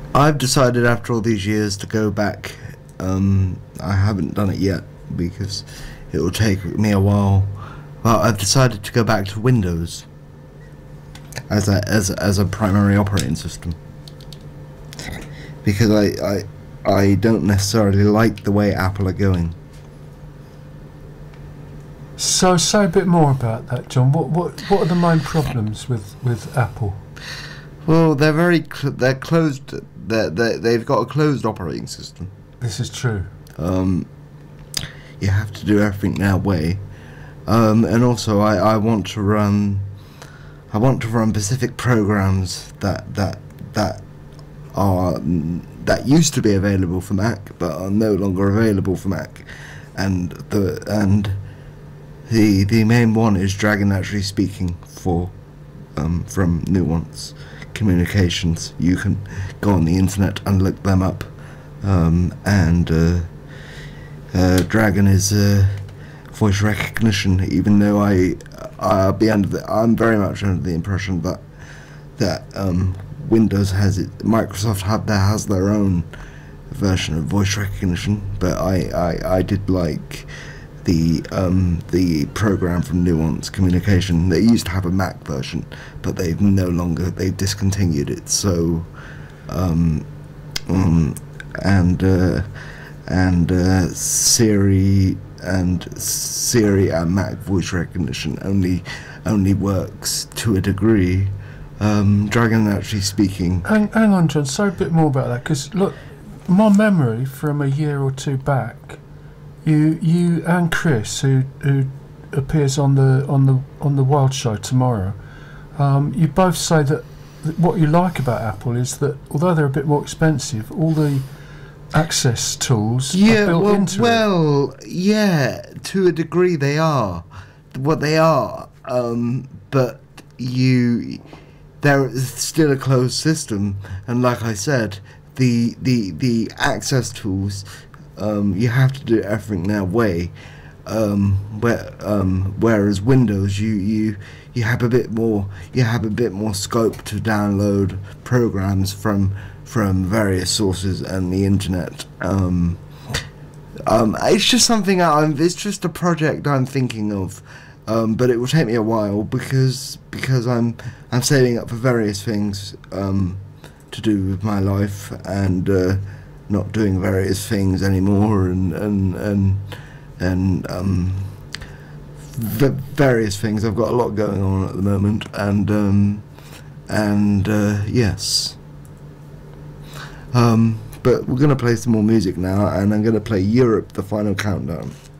I've decided after all these years to go back. I haven't done it yet because it will take me a while. Well, I've decided to go back to Windows as a primary operating system because I don't necessarily like the way Apple are going. So say a bit more about that, John. What are the main problems with Apple? Well, they're closed. They've got a closed operating system. This is true. You have to do everything their way, and also I want to run specific programs that used to be available for Mac but are no longer available for Mac, and the main one is Dragon Naturally Speaking for from Nuance Communications. You can go on the internet and look them up, and Dragon is voice recognition. Even though I'm very much under the impression that Windows has it. Microsoft has their own version of voice recognition, but I did like the program from Nuance Communication. They used to have a Mac version, but they've discontinued it. So Siri and Mac voice recognition only works to a degree. Dragon Naturally Speaking. Hang on, John. Say a bit more about that, because look, my memory from a year or two back, you and Chris, who appears on the Wild Show tomorrow, you both say that what you like about Apple is that although they're a bit more expensive, all the access tools are built into it. Well, yeah, to a degree they are what they are, but they're still a closed system, and like I said, the access tools, you have to do everything their way, whereas Windows you have a bit more scope to download programs from various sources and the internet. It's just something it's just a project I'm thinking of, but it will take me a while because I'm saving up for various things to do with my life, and not doing various things anymore, and various things. I've got a lot going on at the moment, and yes. But we're going to play some more music now, and I'm going to play Europe, the Final Countdown.